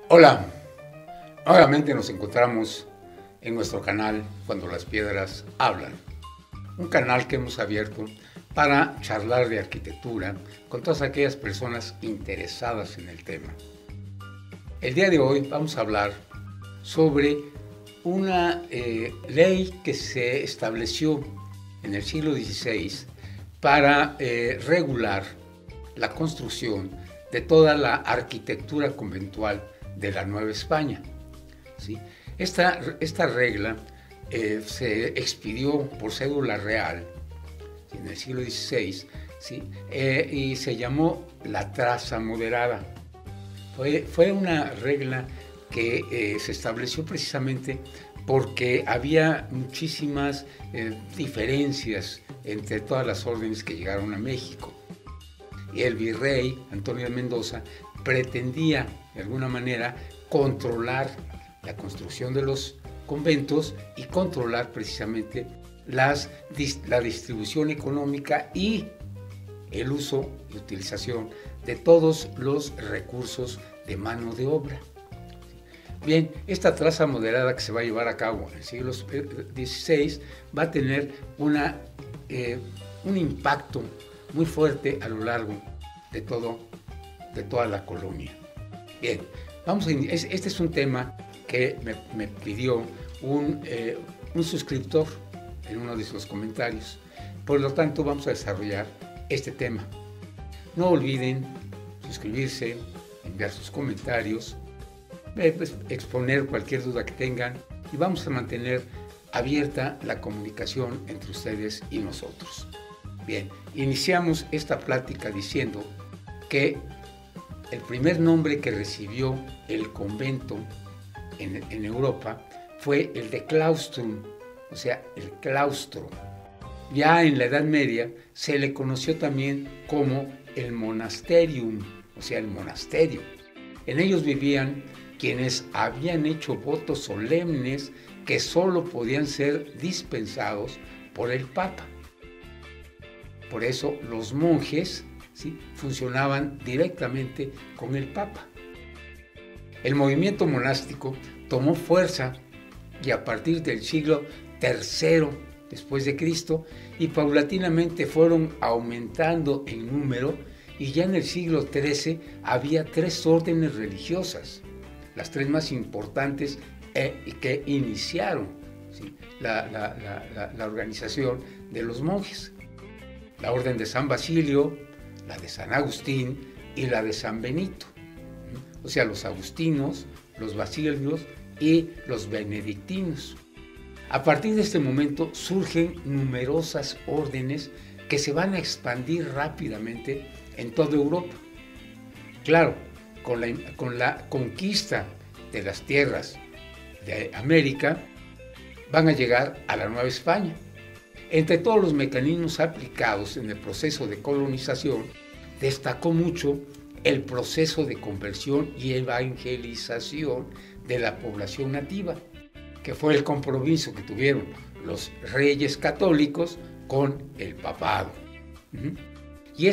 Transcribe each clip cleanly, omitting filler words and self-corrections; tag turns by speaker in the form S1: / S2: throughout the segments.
S1: Hola, nuevamente nos encontramos en nuestro canal Cuando las Piedras Hablan, un canal que hemos abierto para charlar de arquitectura con todas aquellas personas interesadas en el tema. El día de hoy vamos a hablar sobre una ley que se estableció en el siglo XVI para regular la construcción de toda la arquitectura conventual de la Nueva España. ¿Sí? Esta regla se expidió por cédula real en el siglo XVI, ¿sí? Y se llamó la traza moderada. Fue una regla que se estableció precisamente porque había muchísimas diferencias entre todas las órdenes que llegaron a México. Y el virrey Antonio de Mendoza pretendía, de alguna manera, controlar la construcción de los conventos y controlar precisamente la distribución económica y el uso y utilización de todos los recursos de mano de obra. Bien, esta traza moderada que se va a llevar a cabo en el siglo XVI va a tener un impacto muy fuerte a lo largo de toda la colonia. Bien, este es un tema que me pidió un suscriptor en uno de sus comentarios. Por lo tanto, vamos a desarrollar este tema. No olviden suscribirse, enviar sus comentarios, exponer cualquier duda que tengan y vamos a mantener abierta la comunicación entre ustedes y nosotros. Bien, iniciamos esta plática diciendo que el primer nombre que recibió el convento en Europa fue el de claustrum, o sea, el claustro. Ya en la Edad Media se le conoció también como el monasterium, o sea, el monasterio. En ellos vivían quienes habían hecho votos solemnes que solo podían ser dispensados por el Papa. Por eso los monjes, ¿sí?, funcionaban directamente con el Papa. El movimiento monástico tomó fuerza y a partir del siglo III después de Cristo y paulatinamente fueron aumentando en número y ya en el siglo XIII había 3 órdenes religiosas, las 3 más importantes que iniciaron, ¿sí?, la organización de los monjes. La orden de San Basilio, la de San Agustín y la de San Benito. O sea, los agustinos, los basilios y los benedictinos. A partir de este momento surgen numerosas órdenes que se van a expandir rápidamente en toda Europa. Claro, con la conquista de las tierras de América, van a llegar a la Nueva España. Entre todos los mecanismos aplicados en el proceso de colonización, destacó mucho el proceso de conversión y evangelización de la población nativa, que fue el compromiso que tuvieron los reyes católicos con el papado. Y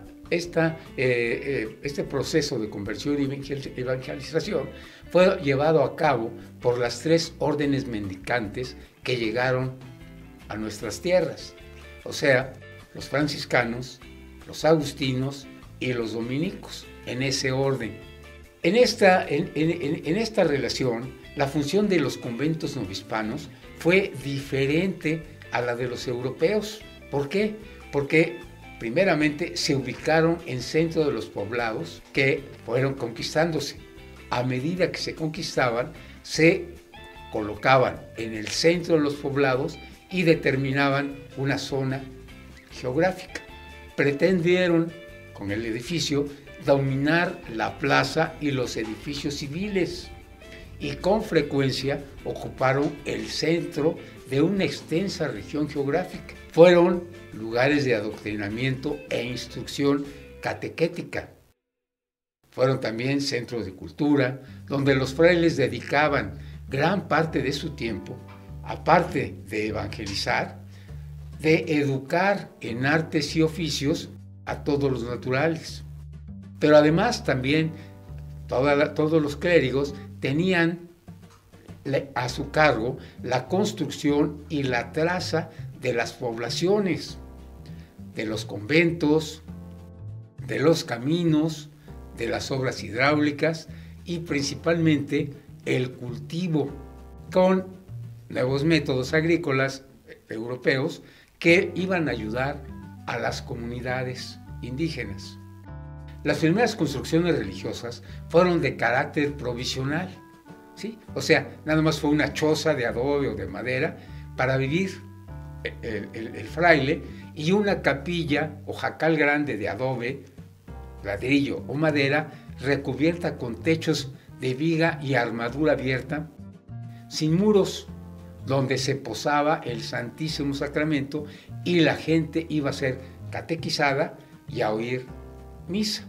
S1: este proceso de conversión y evangelización fue llevado a cabo por las 3 órdenes mendicantes que llegaron a nuestras tierras, o sea, los franciscanos, los agustinos y los dominicos, en ese orden. En esta relación, la función de los conventos novohispanos fue diferente a la de los europeos. ¿Por qué? Porque primeramente se ubicaron en centro de los poblados que fueron conquistándose. A medida que se conquistaban, se colocaban en el centro de los poblados y determinaban una zona geográfica. Pretendieron, con el edificio, dominar la plaza y los edificios civiles y con frecuencia ocuparon el centro de una extensa región geográfica. Fueron lugares de adoctrinamiento e instrucción catequética. Fueron también centros de cultura, donde los frailes dedicaban gran parte de su tiempo, aparte de evangelizar, de educar en artes y oficios a todos los naturales. Pero además también todos los clérigos tenían a su cargo la construcción y la traza de las poblaciones, de los conventos, de los caminos, de las obras hidráulicas y principalmente el cultivo con nuevos métodos agrícolas europeos que iban a ayudar a las comunidades indígenas. Las primeras construcciones religiosas fueron de carácter provisional, ¿sí? O sea, nada más fue una choza de adobe o de madera para vivir el fraile y una capilla o jacal grande de adobe, ladrillo o madera recubierta con techos de viga y armadura abierta, sin muros, donde se posaba el Santísimo Sacramento y la gente iba a ser catequizada y a oír misa.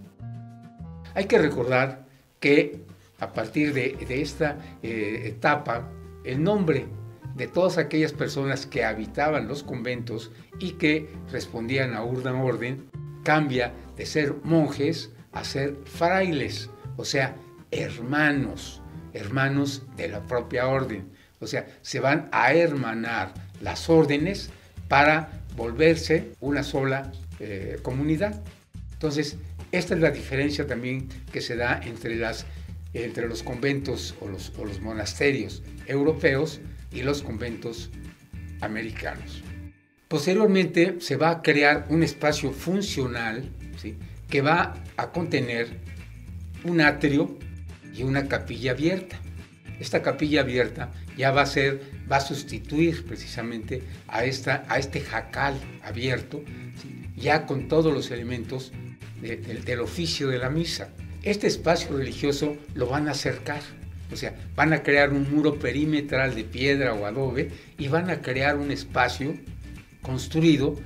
S1: Hay que recordar que a partir de esta etapa, el nombre de todas aquellas personas que habitaban los conventos y que respondían a una orden cambia de ser monjes a ser frailes, o sea, hermanos de la propia orden. O sea, se van a hermanar las órdenes para volverse una sola comunidad. Entonces, esta es la diferencia también que se da entre los conventos o los monasterios europeos y los conventos americanos. Posteriormente se va a crear un espacio funcional, ¿sí?, que va a contener un atrio y una capilla abierta. Esta capilla abierta ya va a sustituir precisamente a este jacal abierto, ¿sí?, ya con todos los elementos del oficio de la misa. Este espacio religioso lo van a cercar, o sea, van a crear un muro perimetral de piedra o adobe y van a crear un espacio construido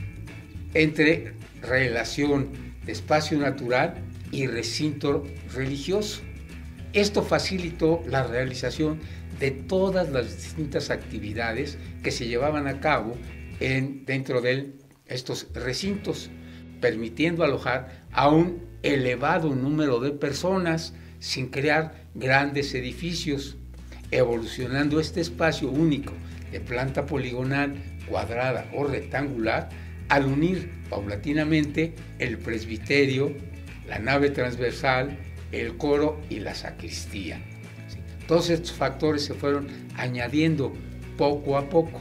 S1: entre relación de espacio natural y recinto religioso. Esto facilitó la realización de todas las distintas actividades que se llevaban a cabo dentro de estos recintos, permitiendo alojar a un elevado número de personas sin crear grandes edificios, evolucionando este espacio único de planta poligonal, cuadrada o rectangular al unir paulatinamente el presbiterio, la nave transversal, el coro y la sacristía. Todos estos factores se fueron añadiendo poco a poco.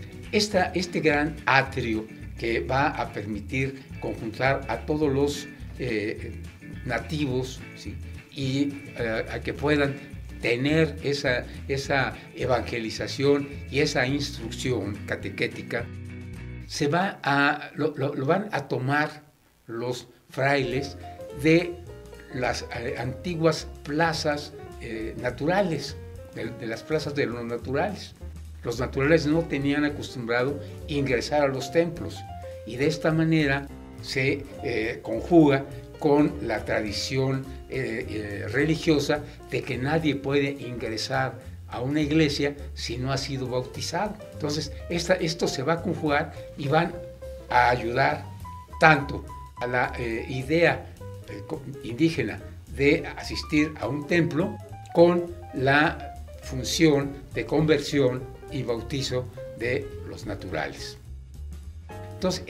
S1: Este gran atrio que va a permitir conjuntar a todos los nativos, ¿sí?, y a que puedan tener esa evangelización y esa instrucción catequética, lo van a tomar los frailes de las antiguas plazas naturales, de las plazas de los naturales. Los naturales no tenían acostumbrado ingresar a los templos y de esta manera se conjuga con la tradición religiosa de que nadie puede ingresar a una iglesia si no ha sido bautizado. Entonces, esto se va a conjugar y van a ayudar tanto a la idea indígena de asistir a un templo con la función de conversión y bautizo de los naturales. Entonces,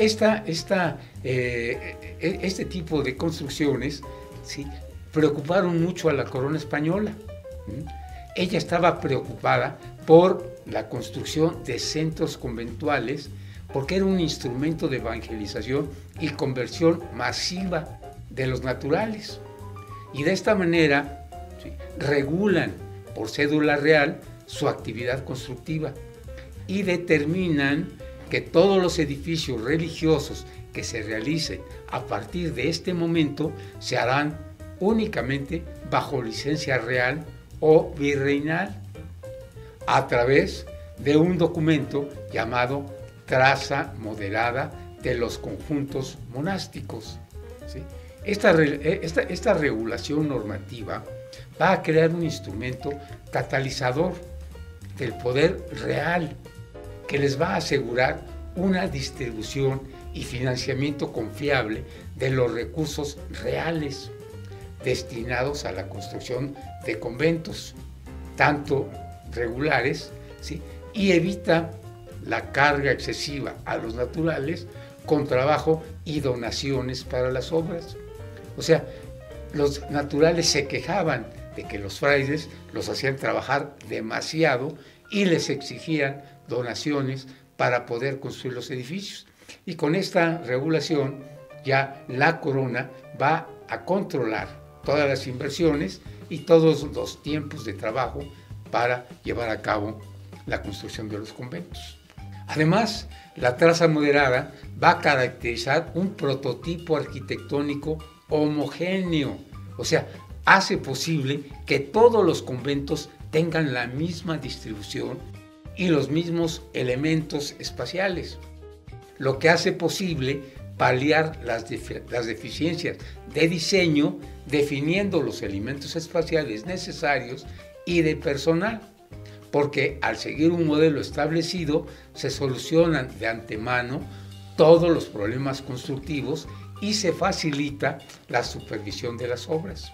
S1: este tipo de construcciones, ¿sí?, preocuparon mucho a la corona española. Ella estaba preocupada por la construcción de centros conventuales porque era un instrumento de evangelización y conversión masiva de los naturales. Y de esta manera, ¿sí?, regulan por cédula real su actividad constructiva y determinan que todos los edificios religiosos que se realicen a partir de este momento se harán únicamente bajo licencia real o virreinal a través de un documento llamado Traza Moderada de los Conjuntos Monásticos, ¿sí? Esta regulación normativa va a crear un instrumento catalizador del poder real que les va a asegurar una distribución y financiamiento confiable de los recursos reales, destinados a la construcción de conventos, tanto regulares, ¿sí? Y evita la carga excesiva a los naturales con trabajo y donaciones para las obras. O sea, los naturales se quejaban de que los frailes los hacían trabajar demasiado y les exigían donaciones para poder construir los edificios. Y con esta regulación ya la corona va a controlar todas las inversiones y todos los tiempos de trabajo para llevar a cabo la construcción de los conventos. Además, la traza moderada va a caracterizar un prototipo arquitectónico homogéneo, o sea, hace posible que todos los conventos tengan la misma distribución y los mismos elementos espaciales, lo que hace posible paliar las deficiencias de diseño, definiendo los elementos espaciales necesarios y de personal, porque al seguir un modelo establecido se solucionan de antemano todos los problemas constructivos y se facilita la supervisión de las obras.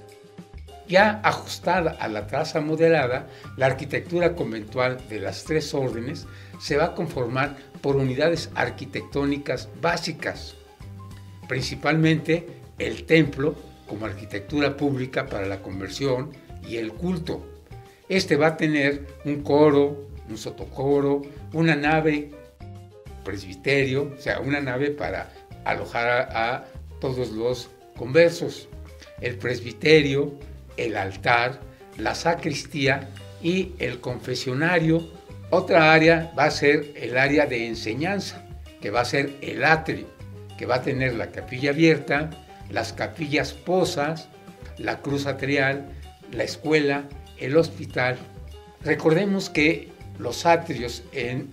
S1: Ya ajustada a la traza moderada, la arquitectura conventual de las tres órdenes se va a conformar por unidades arquitectónicas básicas, principalmente el templo como arquitectura pública para la conversión y el culto. Este va a tener un coro, un sotocoro, una nave, presbiterio, o sea, una nave para alojar a todos los conversos, el presbiterio, el altar, la sacristía y el confesionario. Otra área va a ser el área de enseñanza, que va a ser el atrio, que va a tener la capilla abierta, las capillas posas, la cruz atrial, la escuela, el hospital. Recordemos que los atrios en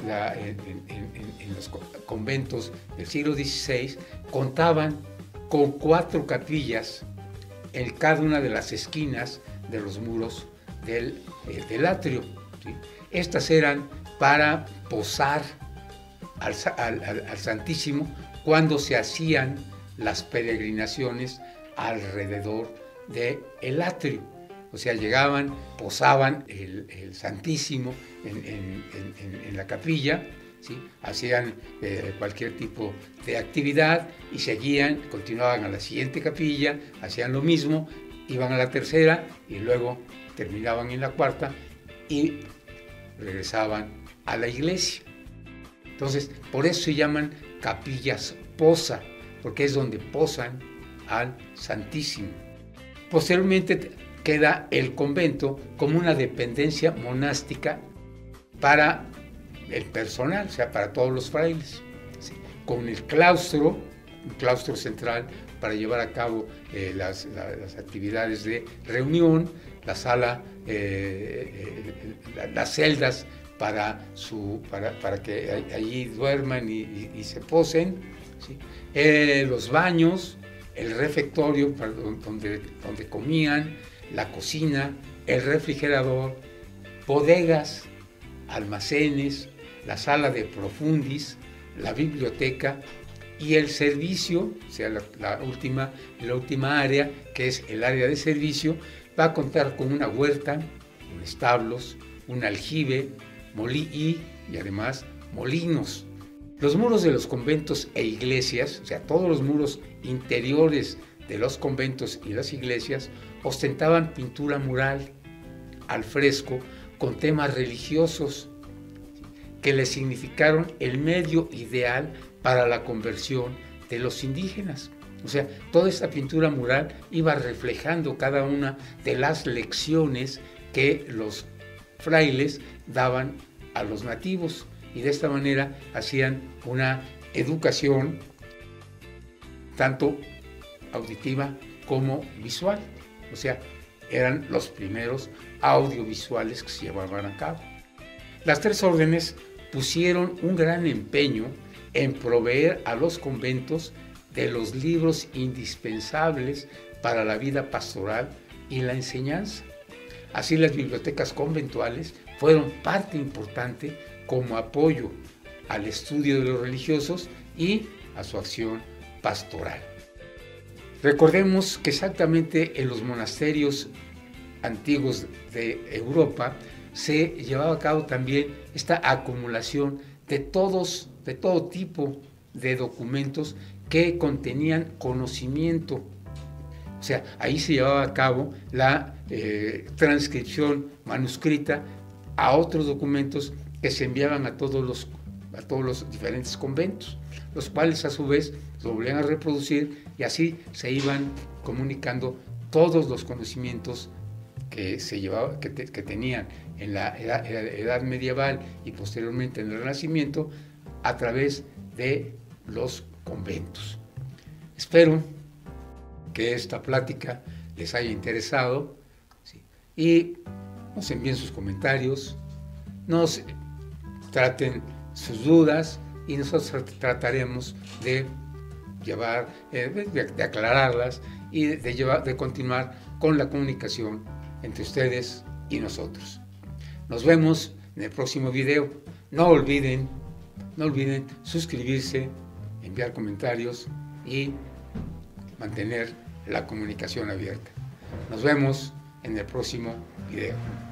S1: los conventos del siglo XVI contaban con 4 capillas en cada una de las esquinas de los muros del atrio, ¿sí? Estas eran para posar al Santísimo cuando se hacían las peregrinaciones alrededor del atrio. O sea, llegaban, posaban el Santísimo en la capilla, ¿sí? Hacían cualquier tipo de actividad y seguían, continuaban a la siguiente capilla, hacían lo mismo, iban a la tercera y luego terminaban en la cuarta y regresaban a la iglesia. Entonces, por eso se llaman capillas posa, porque es donde posan al Santísimo. Posteriormente queda el convento como una dependencia monástica para el personal, o sea, para todos los frailes, ¿sí? Con el claustro, un claustro central para llevar a cabo las actividades de reunión, la sala, las celdas para que allí duerman y se posen, ¿sí? Los baños, el refectorio donde comían, la cocina, el refrigerador, bodegas, almacenes, la sala de profundis, la biblioteca y el servicio, o sea, la última área, que es el área de servicio, va a contar con una huerta, con establos, un aljibe, y además molinos. Los muros de los conventos e iglesias, o sea, todos los muros interiores de los conventos y las iglesias, ostentaban pintura mural al fresco con temas religiosos que le significaron el medio ideal para la conversión de los indígenas. O sea, toda esta pintura mural iba reflejando cada una de las lecciones que los frailes daban a los nativos y de esta manera hacían una educación tanto auditiva como visual. O sea, eran los primeros audiovisuales que se llevaban a cabo. Las tres órdenes pusieron un gran empeño en proveer a los conventos de los libros indispensables para la vida pastoral y la enseñanza. Así, las bibliotecas conventuales fueron parte importante como apoyo al estudio de los religiosos y a su acción pastoral. Recordemos que exactamente en los monasterios antiguos de Europa se llevaba a cabo también esta acumulación de todo tipo de documentos que contenían conocimiento. O sea, ahí se llevaba a cabo la transcripción manuscrita a otros documentos que se enviaban a todos los diferentes conventos, los cuales a su vez lo volvían a reproducir y así se iban comunicando todos los conocimientos que tenían en la edad medieval y posteriormente en el Renacimiento a través de los conventos. Espero que esta plática les haya interesado, ¿sí? Y nos envíen sus comentarios, nos traten sus dudas y nosotros trataremos de de aclararlas y de continuar con la comunicación entre ustedes y nosotros. Nos vemos en el próximo video. No olviden suscribirse, enviar comentarios y mantener la comunicación abierta. Nos vemos en el próximo video.